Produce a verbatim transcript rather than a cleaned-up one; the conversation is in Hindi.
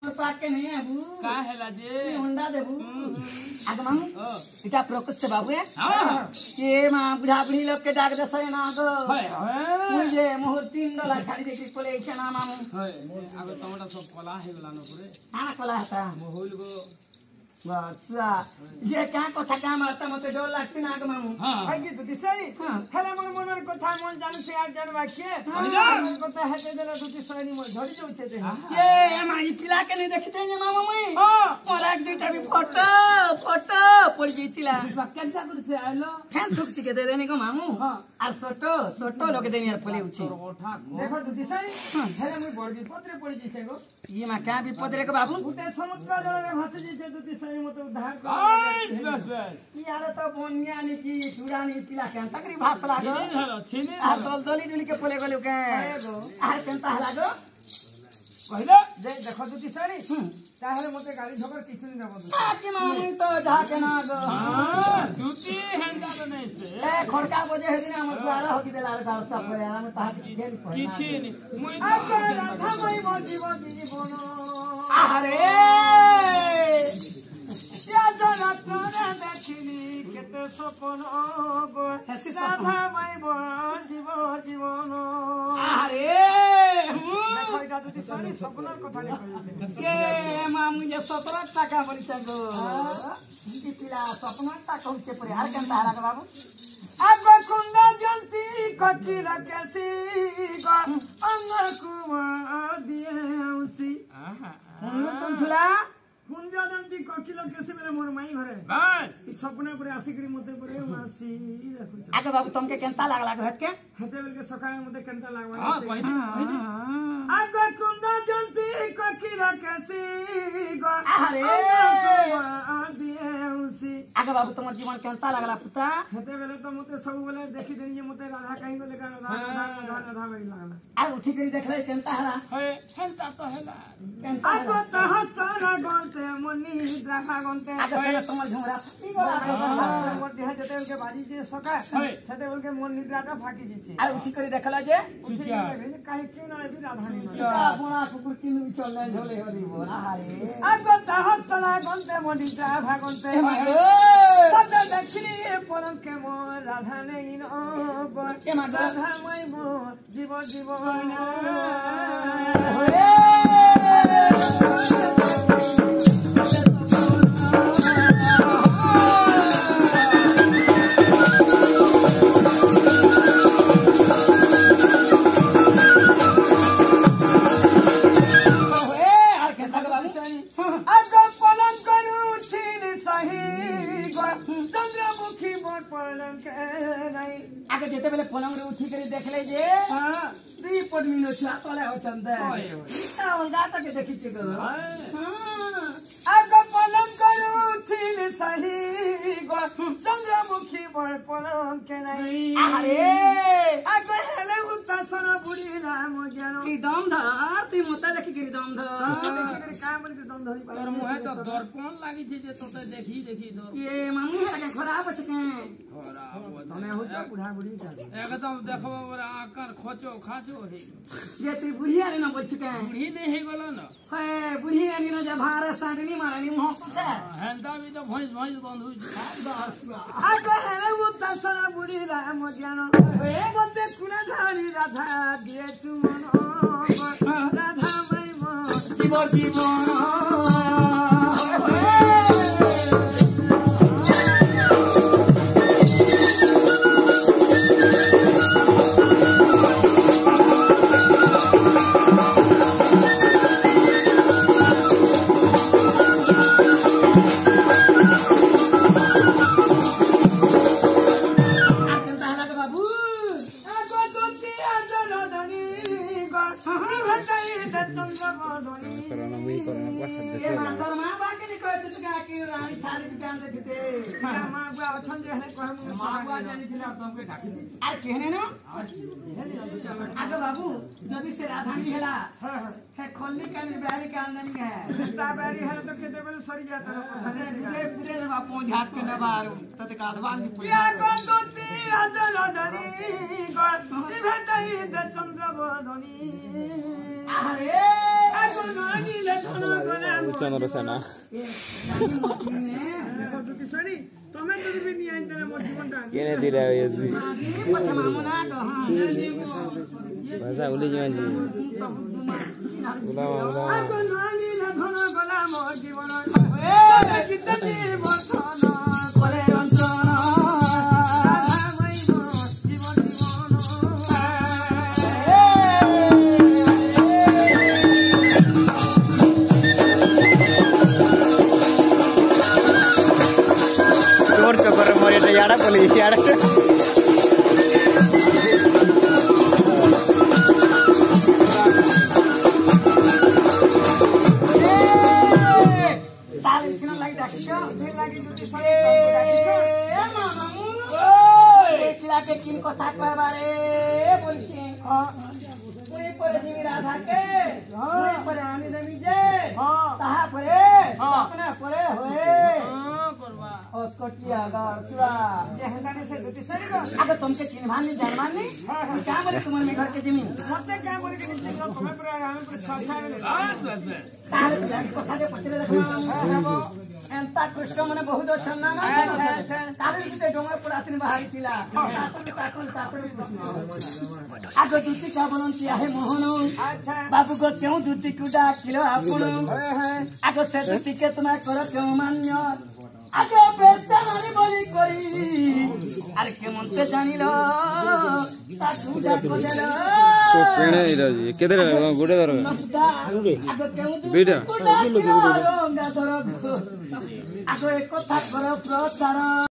पाके नहीं आबू का हेला जे होंडा देबू आगे मामू इटा प्रोकस से बाबू है हां ये मां बुढ़ा बुढ़ी लोग के डाक दे सय ना गो हाय हाय मुझे मोहर तीन डॉलर छाड़ी दे के कोले इछे ना मामू हाय आगे तमटा सब कला हे गला न पुरे आना कोला था मोहुल गो बसा ये क्या কথা কাম आता मते डर लागছে ना आगे मामू हां आगे तो दिसई हां हेला मन मनर কথা मन जानू से यार जान बाकी हां কথা हेते देला दुती सैनी मन झड़ी जाउछे दे ये माई पिला के नहीं देखते ने मामू मई हां मोर एक दुईटा भी फोटो फोटो पड़ जइतिला केनता कर से आइलो फैन थुक के दे देने को मामू हां আর ছোট ছোট লোক দেনি আর পলে উঠি ओठा देखो दुती सई हेला मुई बड़ विपत्रे पड़ी जिसे गो ये मा क्या विपद रे को बाबू उते समुद्र जल भासे जिसे दुती सई मत उद्धार कर बस बस बस यार तो बोनिया नी की चुरानी पिला के तकरी भास लागो छिने हलो छिने आ दल दली दुली के पले गलो के आ केनता लागो कहले जे देखो दुती सई ताहले मते गाड़ी धकर किछु नहीं देबो आके मामी तो जा के ना गो हां दुती हेंदा तो नहीं से ए खड़का बजे हे दिन हम द्वारा होगी देला रे गाव सब पले हम ता जेल पर किछि नहीं मुई आके राधा मई मन जीवन जीवन अरे या जगत रे देखिनी केते सपन गो राधा मई मन जीवन जीवन अरे देखो इटा दुती सई सपनर কথা लिखो के मामू जे सत्रह টাকা পরিচয় গো কি পিলা সপনা টাকা হচ্ছে পরে আর কেনতা হারা বাবু अब कुंदा जलती ककीला कैसी गो अंग कुमार दिए उसी हुनु तुला कुंदा जलती ककीला कैसे मेरे मोर माई घरे बस ई सपने पर आसिकरी मते परे मासी रखु आगे बाबू तुमके केनता लागला गहत के हते बेल के सकाय मते केनता लागवा हां कहले कहले अब कुंदा जलती ककीला कैसी गो अरे कुमार दिए उसी आगे बाबू तुम्हार जीवन केनता लागला पुता हते बेले तो मते सब बेले देखि देनी मते राधा कहीं को लेकर राधा राधा राधा बई लागला आ उठी करी देखले केनता हरा हे हेंता तो हेला केनता आगो तहस्तर गन्ते मनी द्राखा गन्ते आगे से तुम्हार झुमरा फटी गला मोर देह जते उनके बाजी जे सका सते उनके मन निद्राटा फाकी जिछे आ उठी करी देखला जे काहे क्यों ना भी राधा नहीं का बुना कुकुर किनु चल नहीं झोले होली बो अरे आगो तहस्तर गन्ते मनी द्राखा गन्ते सते दक्षिणी परम के मोर राधा नहीं न के मा राधा मई मोर जीवन जीवन आगे जेते बेले पलंग रे उठी करी देखले जे हां दी पडमिनो छा तले हो चंदे ता अलगा तक देखि छ गो हां आगे पलंग करू उठिल सही गो चंद्रमुखी बड़ पलंग के नहीं अरे आगे हेले उता सोना बुढ़ी राम ज्ञान की दम धर ती मते देखि करी दम धर देखि करी काम बन के दम धरी तोर मुहे तो दर्पण लागि छै जे तोते देखि देखि दर ये मामू के खराब छ के खराब तने हो जा बुढ़ा बुढ़ी का एकदम देखबो बड़ा आकर खोचो खाचो हे ये ती बुढ़िया रे न बोल चुके बुढ़ी नहीं हे गेलो न हे बुढ़िया नी न जे भारे साडनी मारनी मुह कुते हेंता भी तो भैंस भैंस गंध हुई आगे हेले उता सोना बुढ़ी राम ज्ञान ए मते कुना धारी राधा दिए तुमन राधा मई मोर जीवन जीवन আর কেনে না আগে বাবু যদি সে রাধানী হেলা হে খল্লি কানি বাড়ি কান্দন কে ता बारी है तो केते बेल सरी जाता अरे पूरे पूरे जब आप झाट के न बाहर तते काधवान की या गंदुती अजल धनी गति भेटई दे चंद्र बदनी अरे आगो नानी ले थना गले ଚନ୍ଦ୍ରସେନା ତମେ ଯଦି ବି ନିଆ ଆଣିଦେଲେ ମୋ ଜୀବନଟା କେନେ ଦିରା ହେଇଛି ପଛ ମାମୁନା କହ ଭାଷା ଉଲି ଯିବା ଜି ଉଲା ଉଲା ଆଗ ନାଲି ନା ଧନ ଗଲା ମୋ ଜୀବନ ଏ ଗୀତ ଜୀବନ କଲେ ରଞ୍ଚନ ରାଧା ମାଇ ମୋ ଜୀବନ ଜୀବନ তোর চক্করে মোর এটা ইয়াড়া বলি ইয়াড়া তাহলে কিনা লাগি ডাকিছ ସେ ଲାଗି ଯଦି এ মামু দেখিলাকে কিন কথা কইবারে বলছি পুরি পরে দিবি রাধাকে পুরি পরে আনি দেবি যে তাহা পরে আপনা পরে হয়ে করবা उसको किया अगर शिवा ଯେହେନ୍ଦାନେ ସେ ଦୁତି ସରିବ अगर तुमके चिन्हानी जानवानी क्या बोले तुम्हारे में घर के जमीन ମତେ କାଁ ବୋଲିକି ନିଜେ ତମେ ପୁରା ଆମେ ପୁରା ଛଅ ଛଅ ବାସ୍ ବାସ୍ ବାସ୍ तारे पिलानी कथा के पचरे देखो एंता कृष्ण मने बहुत अच्छा ना तारे किते डोंगर पुरातन बाहरी थिला तातुल तातुल तातुल कृष्ण आगो दुती का बनंती आहे मोहन ଆଚ୍ଛା बाबू को क्यों दुती को डाकिलो आपण आगो से दुती के तुम्हें करो क्यों मान्य आगो बेस्ता मारी बोली कोई अरे के मनते जानिलो तातु डाको देलो तो पेणे इरा जी केदर गुडे दर दुईटा आगो एक कथा करो प्रचार